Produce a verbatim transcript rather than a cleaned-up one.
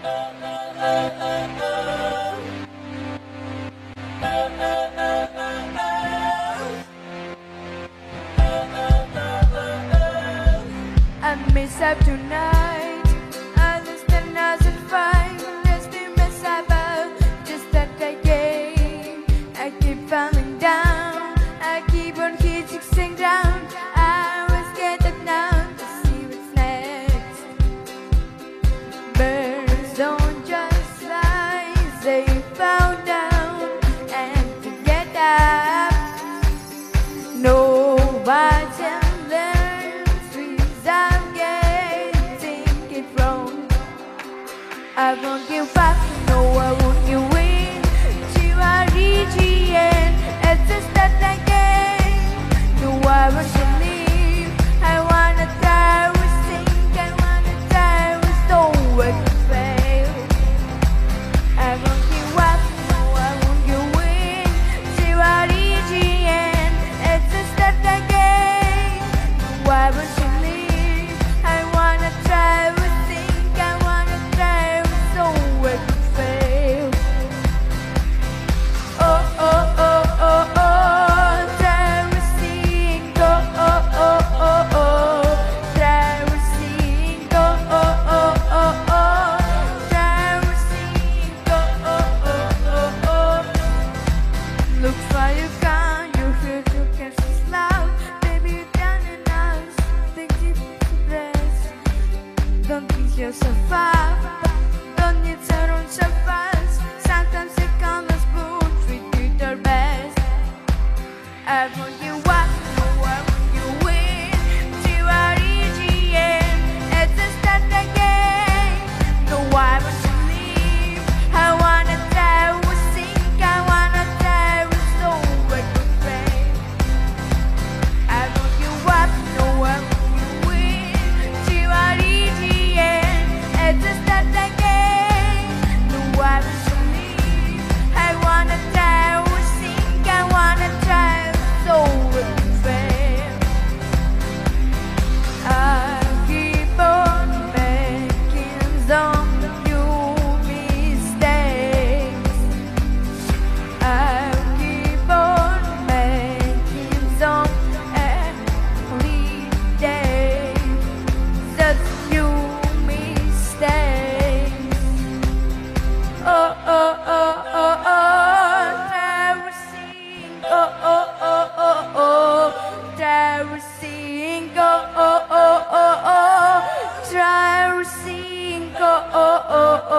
I miss up tonight. I understand as a fight. Let's be mess up. Just that I game. I keep falling down. I keep on hitting down. I was scared now to see what's next. Birds don't just fly. They fall down and to get up. Nobody learns without getting it wrong. I won't give up, no I won't give in. Till I reach the end, it's just that again. No I won't leave. I wanna try with sink, I wanna try with stone where to fail. I won't give up, no I won't give in. Till I reach the end, it's just that again. No I won't leave. I wanna try with sink, I wanna try with stone where to fail. Oh oh oh oh oh, try with sink, oh oh oh oh oh, try with sink, oh oh oh oh oh, try with sink, oh oh oh oh oh. Looks like you can, you hear you can see loud. Baby you down and out, take deep breaths. Don't beat yourself up, don't need to run so fast. Sometimes you can't lose, but we do our best. I won't give up, no I won't give in. Till I reach the end, it's a start again. No I won't leave. I wanna try with sink, I wanna try with stone where to fail. I won't give up, no I won't give in. Till I reach the end, it's a start again. No I won't leave. I wanna try with sink, I wanna try with stone where to fail. I keep on making some new mistakes. I keep on making some every day. Such new mistakes. Oh oh oh oh oh, traversing. Oh oh oh oh oh, traversing. Oh oh oh oh oh, traversing. Oh oh oh